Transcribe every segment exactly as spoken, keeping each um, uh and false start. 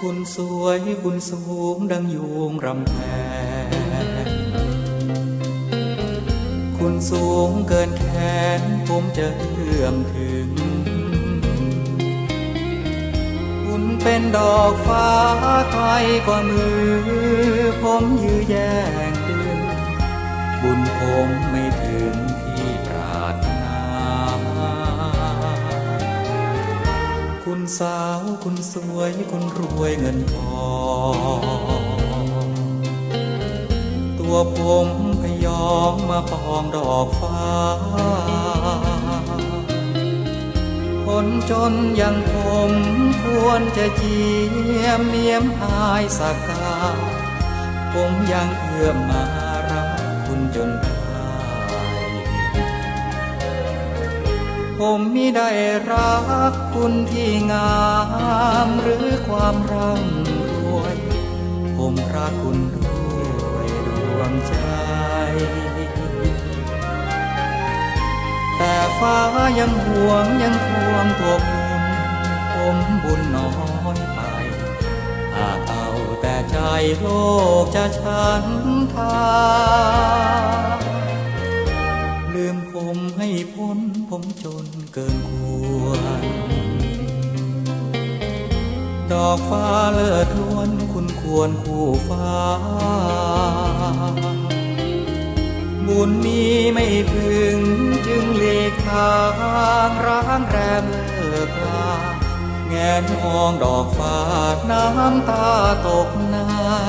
คุณสวยคุณสูงดังยูงรำแพนคุณสูงเกินแขนผมจะเอื้อมถึงคุณเป็นดอกฟ้าไกลกว่ามือผมยื้อแย่งดึงบุญผมไม่ถึงที่ปรารถนาคุณสาวคุณสวยคุณรวยเงินทองตัวผมพยองมาปองดอกฟ้าคนจนอย่างผมควรจะเจียมเนียมหายสักกาผมยังเอื้อมมารักคุณจนได้ผมมิได้รักคุณที่งามหรือความร่ำรวยผมรักคุณด้วยดวงใจแต่ฟ้ายังห่วงยังทวงตัวผมผมบุญน้อยไปหากเอาแต่ใจโลกจะฉันทาลืมผมให้พ้นผมจนเกินควรดอกฟ้าเลิศล้วนคุณควรคู่ฟ้าบุญมีไม่ถึงจึงหลีกทางร้างแรมเลิกลาแงนมองดอกฟ้าน้ำตาตกใน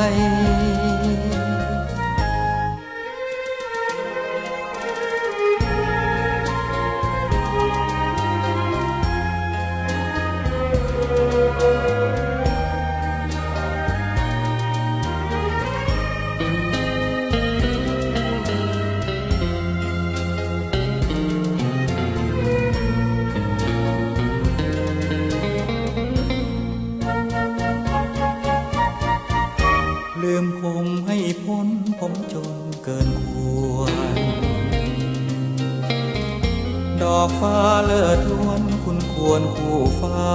ลืมผมให้พ้นผมจนเกินควรดอกฟ้าเลิศล้วนคุณควรคู่ฟ้า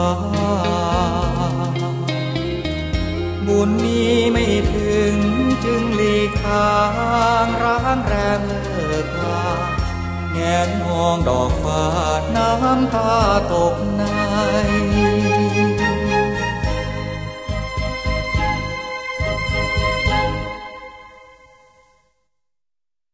บุญมีไม่ถึงจึงหลีกทางร้างแรมเลิกลาแงนมองดอกฟ้าน้ำตาตกใน